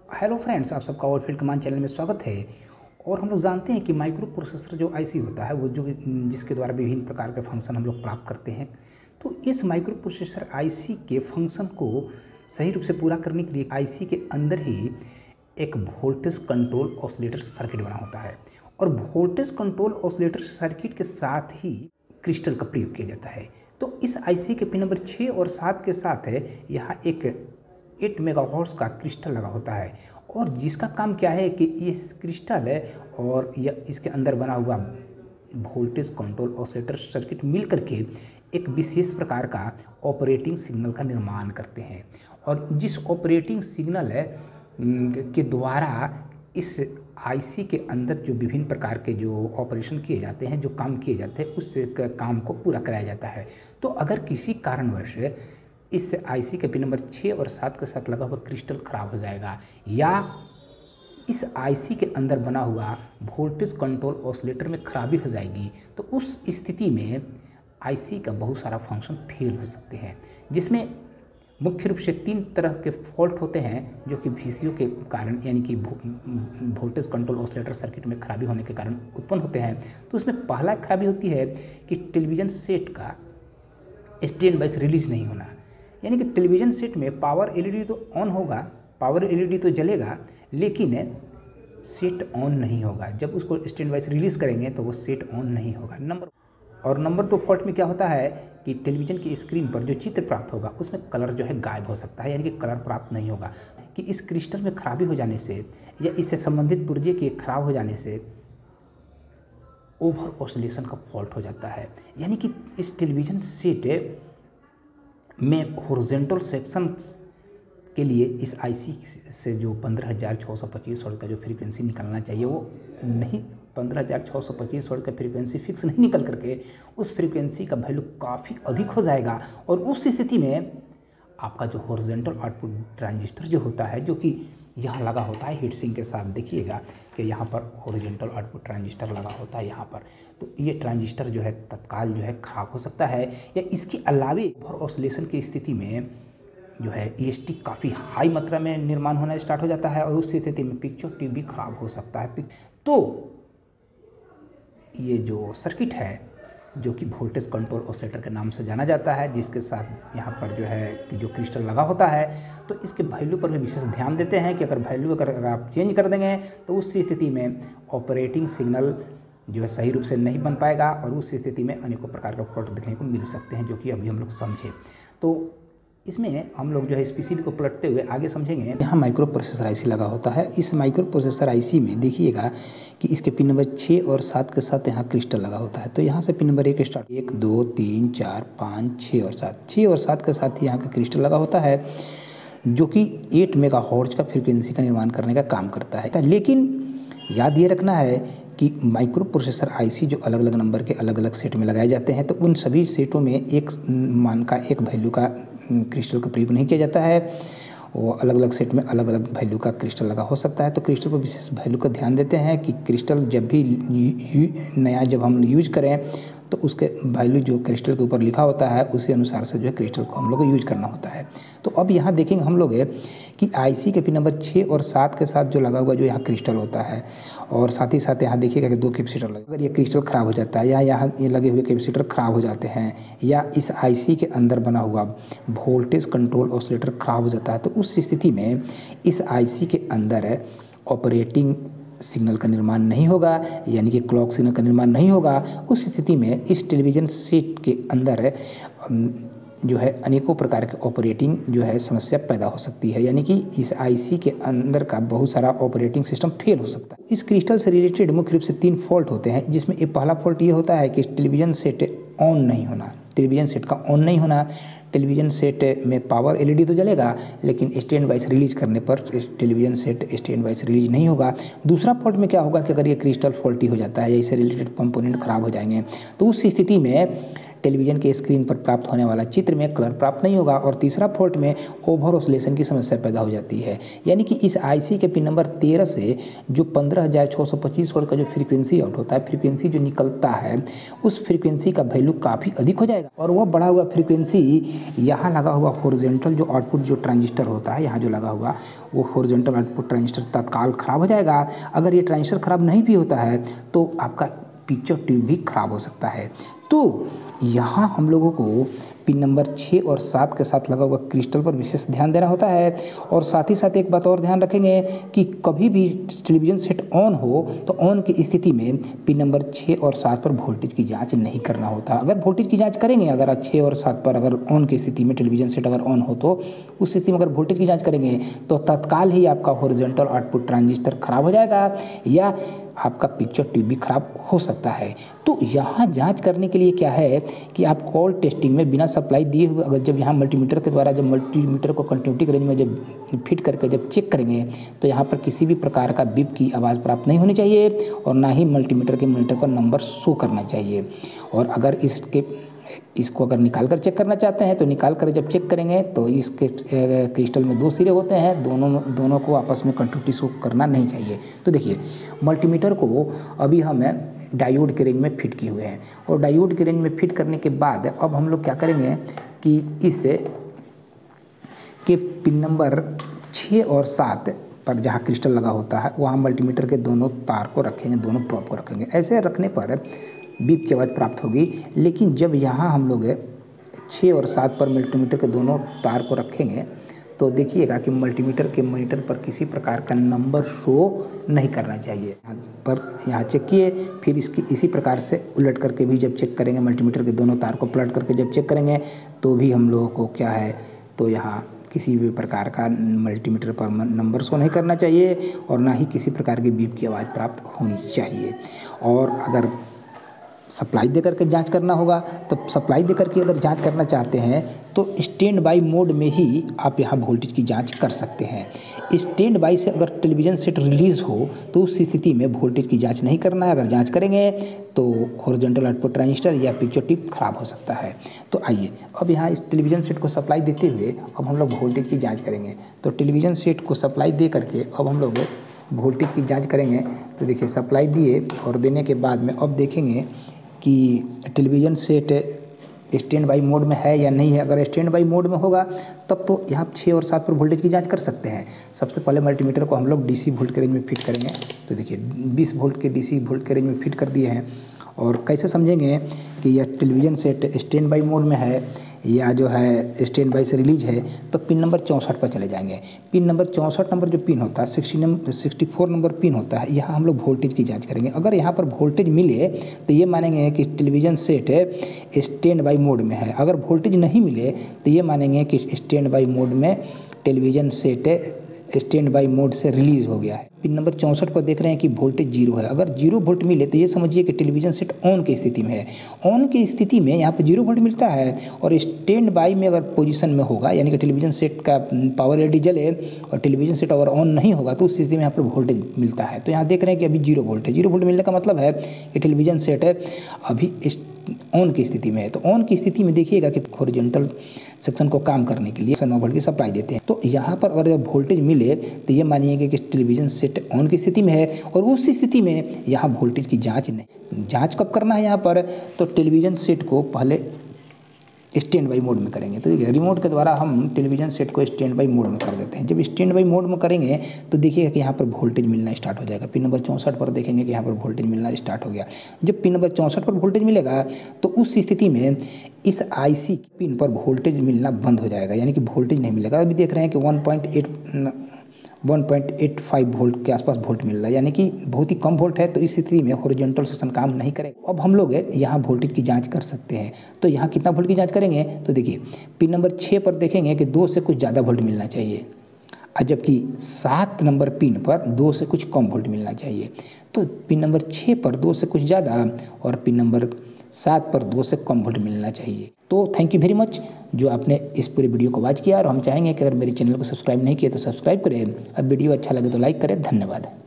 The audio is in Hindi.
हेलो फ्रेंड्स, आप सबका आउटफिट कमांड चैनल में स्वागत है। और हम लोग जानते हैं कि माइक्रो प्रोसेसर जो आईसी होता है वो जिसके द्वारा विभिन्न प्रकार के फंक्शन हम लोग प्राप्त करते हैं। तो इस माइक्रो प्रोसेसर आईसी के फंक्शन को सही रूप से पूरा करने के लिए आईसी के अंदर ही एक वोल्टेज कंट्रोल ऑसिलेटर सर्किट बना होता है और वोल्टेज कंट्रोल ऑसिलेटर सर्किट के साथ ही क्रिस्टल का प्रयोग किया जाता है। तो इस आईसी के पिन नंबर 6 और 7 के साथ है यहाँ एक 8 मेगाहर्ट्ज़ का क्रिस्टल लगा होता है और जिसका काम क्या है कि इस क्रिस्टल है और यह इसके अंदर बना हुआ वोल्टेज कंट्रोल ऑसिलेटर सर्किट मिल करके एक विशेष प्रकार का ऑपरेटिंग सिग्नल का निर्माण करते हैं। और जिस ऑपरेटिंग सिग्नल है के द्वारा इस आईसी के अंदर जो विभिन्न प्रकार के जो ऑपरेशन किए जाते हैं, जो काम किए जाते हैं, उस काम को पूरा कराया जाता है। तो अगर किसी कारणवश इस आईसी के पिन नंबर 6 और 7 के साथ लगा हुआ क्रिस्टल खराब हो जाएगा या इस आईसी के अंदर बना हुआ वोल्टेज कंट्रोल ऑसिलेटर में खराबी हो जाएगी, तो उस स्थिति में आईसी का बहुत सारा फंक्शन फेल हो सकते हैं, जिसमें मुख्य रूप से 3 तरह के फॉल्ट होते हैं जो कि वीसीओ के कारण यानी कि वोल्टेज कंट्रोल ऑसिलेटर सर्किट में खराबी होने के कारण उत्पन्न होते हैं। तो उसमें पहला खराबी होती है कि टेलीविज़न सेट का स्टैंड बाय रिलीज नहीं होना, यानी कि टेलीविज़न सेट में पावर एलईडी तो ऑन होगा, पावर एलईडी तो जलेगा, लेकिन सेट ऑन नहीं होगा। जब उसको स्टैंड बाय रिलीज़ करेंगे तो वो सेट ऑन नहीं होगा। नंबर 2 फॉल्ट में क्या होता है कि टेलीविज़न की स्क्रीन पर जो चित्र प्राप्त होगा उसमें कलर जो है गायब हो सकता है, यानी कि कलर प्राप्त नहीं होगा। कि इस क्रिस्टल में खराबी हो जाने से या इससे संबंधित पुर्जे के खराब हो जाने से ओवर ऑसिलेशन का फॉल्ट हो जाता है, यानी कि इस टेलीविज़न सेट में हॉरिजॉन्टल सेक्शन के लिए इस आईसी से जो 15,625 हर्ट्ज़ का जो फ्रीक्वेंसी निकलना चाहिए वो नहीं, 15,625 हर्ट्ज़ का फ्रीक्वेंसी फिक्स नहीं निकल करके उस फ्रीक्वेंसी का वैल्यू काफ़ी अधिक हो जाएगा। और उस स्थिति में आपका जो हॉरिजॉन्टल आउटपुट ट्रांजिस्टर जो होता है, जो कि यहाँ लगा होता है हीट सिंक के साथ, देखिएगा कि यहाँ पर हॉरिजॉन्टल आउटपुट ट्रांजिस्टर लगा होता है यहाँ पर, तो ये ट्रांजिस्टर जो है तत्काल जो है ख़राब हो सकता है। या इसके अलावे ओवर ऑसिलेशन की स्थिति में जो है ईएसटी काफ़ी हाई मात्रा में निर्माण होना स्टार्ट हो जाता है और उस स्थिति में पिक्चर ट्यूब भी खराब हो सकता है। तो ये जो सर्किट है जो कि वोल्टेज कंट्रोल ऑसिलेटर के नाम से जाना जाता है, जिसके साथ यहाँ पर जो है कि जो क्रिस्टल लगा होता है, तो इसके वैल्यू पर भी विशेष ध्यान देते हैं कि अगर वैल्यू अगर आप चेंज कर देंगे तो उस स्थिति में ऑपरेटिंग सिग्नल जो है सही रूप से नहीं बन पाएगा और उस स्थिति में अनेकों प्रकार का फॉल्ट देखने को मिल सकते हैं, जो कि अभी हम लोग समझे। तो इसमें हम लोग जो है इस पीसीबी को पलटते हुए आगे समझेंगे। यहाँ माइक्रो प्रोसेसर आईसी लगा होता है। इस माइक्रो प्रोसेसर आईसी में देखिएगा कि इसके पिन नंबर 6 और 7 के साथ यहाँ क्रिस्टल लगा होता है। तो यहाँ से पिन नंबर 1 स्टार्ट, 1 2 3 4 5 6 और 7, 6 और 7 के साथ ही यहाँ का क्रिस्टल लगा होता है, जो कि 8 मेगाहर्ट्ज़ का फ्रीक्वेंसी का निर्माण करने का काम करता है। लेकिन याद ये रखना है कि माइक्रो प्रोसेसर आईसी जो अलग अलग नंबर के अलग अलग सेट में लगाए जाते हैं, तो उन सभी सेटों में एक मान का एक वैल्यू का क्रिस्टल का प्रयोग नहीं किया जाता है। वो अलग अलग सेट में अलग अलग वैल्यू का क्रिस्टल लगा हो सकता है। तो क्रिस्टल पर विशेष वैल्यू का ध्यान देते हैं कि क्रिस्टल जब भी नया जब हम यूज करें तो उसके वैल्यू जो क्रिस्टल के ऊपर लिखा होता है उसी अनुसार से जो है क्रिस्टल को हम लोग को यूज करना होता है। तो अब यहाँ देखेंगे हम लोग कि आईसी के पिन नंबर 6 और 7 के साथ जो लगा हुआ जो यहाँ क्रिस्टल होता है, और साथ ही साथ यहाँ देखिएगा कि 2 कैपेसिटर लगे। अगर ये क्रिस्टल ख़राब हो जाता है या यहाँ ये लगे हुए कैपेसिटर ख़राब हो जाते हैं या इस आईसी के अंदर बना हुआ वोल्टेज कंट्रोल ऑसिलेटर ख़राब हो जाता है, तो उस स्थिति में इस आईसी के अंदर ऑपरेटिंग सिग्नल का निर्माण नहीं होगा, यानी कि क्लॉक सिग्नल का निर्माण नहीं होगा। उस स्थिति में इस टेलीविज़न सेट के अंदर जो है अनेकों प्रकार के ऑपरेटिंग जो है समस्या पैदा हो सकती है, यानी कि इस आईसी के अंदर का बहुत सारा ऑपरेटिंग सिस्टम फेल हो सकता है। इस क्रिस्टल से रिलेटेड मुख्य रूप से 3 फॉल्ट होते हैं, जिसमें एक पहला फॉल्ट ये होता है कि टेलीविज़न सेट ऑन नहीं होना, टेलीविज़न सेट का ऑन नहीं होना। टेलीविज़न सेट में पावर एलईडी तो जलेगा, लेकिन स्टैंड बाय रिलीज करने पर television set standby release नहीं होगा। दूसरा फॉल्ट में क्या होगा कि अगर ये क्रिस्टल फॉल्टी हो जाता है या इससे रिलेटेड कंपोनेंट खराब हो जाएंगे, तो उस स्थिति में टेलीविज़न के स्क्रीन पर प्राप्त होने वाला चित्र में कलर प्राप्त नहीं होगा। और तीसरा फॉल्ट में ओवर ऑसिलेशन की समस्या पैदा हो जाती है। यानी कि इस आईसी के पिन नंबर 13 से जो 15,625 वोल्ट का जो फ्रीक्वेंसी आउट होता है, फ्रीक्वेंसी जो निकलता है, उस फ्रीक्वेंसी का वैल्यू काफ़ी अधिक हो जाएगा। और वह बढ़ा हुआ फ्रीक्वेंसी यहाँ लगा हुआ हॉरिजॉन्टल जो आउटपुट जो ट्रांजिस्टर होता है, यहाँ जो लगा हुआ वो हॉरिजॉन्टल आउटपुट ट्रांजिस्टर तत्काल ख़राब हो जाएगा। अगर ये ट्रांजिस्टर ख़राब नहीं भी होता है तो आपका पिक्चर ट्यूब भी ख़राब हो सकता है। तो यहाँ हम लोगों को पिन नंबर 6 और 7 के साथ लगा हुआ क्रिस्टल पर विशेष ध्यान देना होता है। और साथ ही साथ एक बात और ध्यान रखेंगे कि कभी भी टेलीविज़न सेट ऑन हो तो ऑन की स्थिति में पिन नंबर 6 और 7 पर वोल्टेज की जांच नहीं करना होता। अगर वोल्टेज की जांच करेंगे, अगर 6 और 7 पर अगर ऑन की स्थिति में टेलीविज़न सेट अगर ऑन हो तो उस स्थिति में अगर वोल्टेज की जाँच करेंगे तो तत्काल ही आपका हॉरिजॉन्टल आउटपुट ट्रांजिस्टर ख़राब हो जाएगा या आपका पिक्चर ट्यूब भी ख़राब हो सकता है। तो यहाँ जांच करने के लिए क्या है कि आप कॉल टेस्टिंग में बिना सप्लाई दिए हुए अगर जब यहाँ मल्टीमीटर के द्वारा जब मल्टीमीटर को कंटिन्यूटी रेंज में जब फिट करके जब चेक करेंगे तो यहाँ पर किसी भी प्रकार का बीप की आवाज़ प्राप्त नहीं होनी चाहिए और ना ही मल्टीमीटर के मीटर पर नंबर शो करना चाहिए। और अगर इसको अगर निकाल कर चेक करना चाहते हैं तो निकाल कर जब चेक करेंगे तो इसके क्रिस्टल में 2 सिरे होते हैं, दोनों को आपस में कंटिन्यूटी शो करना नहीं चाहिए। तो देखिए मल्टीमीटर को अभी हम डायोड के रेंज में फिट किए हुए हैं और डायोड के रेंज में फिट करने के बाद अब हम लोग क्या करेंगे कि इसे के पिन नंबर 6 और 7 पर जहाँ क्रिस्टल लगा होता है वहाँ मल्टीमीटर के दोनों तार को रखेंगे, दोनों प्रोब को रखेंगे। ऐसे रखने पर बीप की आवाज़ प्राप्त होगी। लेकिन जब यहाँ हम लोग 6 और 7 पर मल्टीमीटर के दोनों तार को रखेंगे तो देखिएगा कि मल्टीमीटर के मॉनिटर पर किसी प्रकार का नंबर शो नहीं करना चाहिए। यहाँ चेक किए, फिर इसी प्रकार से उलट करके भी जब चेक करेंगे, मल्टीमीटर के दोनों तार को पलट करके जब चेक करेंगे तो भी हम लोगों को क्या है तो यहाँ किसी भी प्रकार का मल्टीमीटर पर नंबर शो नहीं करना चाहिए और ना ही किसी प्रकार की बीप की आवाज़ प्राप्त होनी चाहिए। और अगर सप्लाई दे करके जांच करना होगा तो सप्लाई दे करके अगर जांच करना चाहते हैं तो स्टैंड बाई मोड में ही आप यहाँ वोल्टेज की जांच कर सकते हैं। स्टैंड बाई से अगर टेलीविज़न सेट रिलीज़ हो तो उस स्थिति में वोल्टेज की जांच नहीं करना है। अगर जांच करेंगे तो हॉरिजॉन्टल आउटपुट ट्रांजिस्टर या पिक्चर ट्यूब खराब हो सकता है। तो आइए अब यहाँ इस टेलीविज़न सेट को सप्लाई देते हुए अब हम लोग वोल्टेज की जाँच करेंगे। तो टेलीविज़न सेट को सप्लाई दे करके अब हम लोग वोल्टेज की जाँच करेंगे। तो देखिए सप्लाई दिए और देने के बाद में अब देखेंगे कि television set standby mode में है या नहीं है। अगर स्टैंड बाई मोड में होगा तब तो यहाँ 6 और 7 पर वोल्टेज की जांच कर सकते हैं। सबसे पहले मल्टीमीटर को हम लोग डीसी वोल्ट के रेंज में फिट करेंगे। तो देखिए 20 वोल्ट के डीसी वोल्ट के रेंज में फिट कर दिए हैं। और कैसे समझेंगे कि यह television set standby mode में है या जो है स्टैंड बाई से रिलीज है, तो पिन नंबर 64 पर चले जाएंगे। पिन नंबर 64 नंबर जो पिन होता है 64 नंबर पिन होता है, यहाँ हम लोग वोल्टेज की जांच करेंगे। अगर यहाँ पर वोल्टेज मिले तो ये मानेंगे कि television set standby mode में है। अगर वोल्टेज नहीं मिले तो ये मानेंगे कि स्टैंड बाई मोड में television set standby mode से रिलीज़ हो गया है। पिन नंबर 64 पर देख रहे हैं कि वोल्टेज 0 है। अगर 0 वोल्ट मिले तो ये समझिए कि टेलीविज़न सेट ऑन की स्थिति में है। ऑन की स्थिति में यहाँ पर 0 वोल्ट मिलता है और स्टैंड बाई में अगर पोजीशन में होगा यानी कि टेलीविज़न सेट का पावर एलईडी जले और टेलीविज़न सेट अगर ऑन नहीं होगा तो उस स्थिति में यहाँ पर वोल्टेज मिलता है। तो यहाँ देख रहे हैं कि अभी 0 वोल्ट है। 0 वोल्ट मिलने का मतलब है कि टेलीविज़न सेट अभी ऑन की स्थिति में है। तो ऑन की स्थिति में देखिएगा कि हॉरिजॉन्टल सेक्शन को काम करने के लिए 9 वोल्ट की सप्लाई देते हैं। तो यहाँ पर अगर वोल्टेज मिले तो ये मानिएगा कि टेलीविज़न सेट ऑन की स्थिति में है और उस स्थिति में यहाँ वोल्टेज की जांच नहीं। जांच कब करना है यहाँ पर, तो टेलीविज़न सेट को पहले स्टैंड बाई मोड में करेंगे। तो देखिए रिमोट के द्वारा हम टेलीविज़न सेट को स्टैंड बाई मोड में कर देते हैं। जब स्टैंड बाई मोड में करेंगे तो देखिएगा कि यहाँ पर वोल्टेज मिलना स्टार्ट हो जाएगा। पिन नंबर 64 पर देखेंगे कि यहाँ पर वोल्टेज मिलना स्टार्ट हो गया। जब पिन नंबर 64 पर वोल्टेज मिलेगा तो उस स्थिति में इस आईसी पिन पर वोल्टेज मिलना बंद हो जाएगा, यानी कि वोल्टेज नहीं मिलेगा। अभी देख रहे हैं कि 1.85 वोल्ट के आसपास वोल्ट मिल रहा है, यानी कि बहुत ही कम वोल्ट है। तो इस स्थिति में हॉरिजॉन्टल सेक्शन काम नहीं करेगा। अब हम लोग यहाँ वोल्टेज की जांच कर सकते हैं। तो यहाँ कितना वोल्ट की जांच करेंगे, तो देखिए पिन नंबर 6 पर देखेंगे कि 2 से कुछ ज़्यादा वोल्ट मिलना चाहिए, जबकि 7 नंबर पिन पर 2 से कुछ कम वोल्ट मिलना चाहिए। तो पिन नंबर 6 पर 2 से कुछ ज़्यादा और पिन नंबर 7 पर 2 से कम वोल्ट मिलना चाहिए। तो थैंक यू वेरी मच जो आपने इस पूरे वीडियो को वॉच किया। और हम चाहेंगे कि अगर मेरे चैनल को सब्सक्राइब नहीं किया तो सब्सक्राइब करें। अब वीडियो अच्छा लगे तो लाइक करें। धन्यवाद।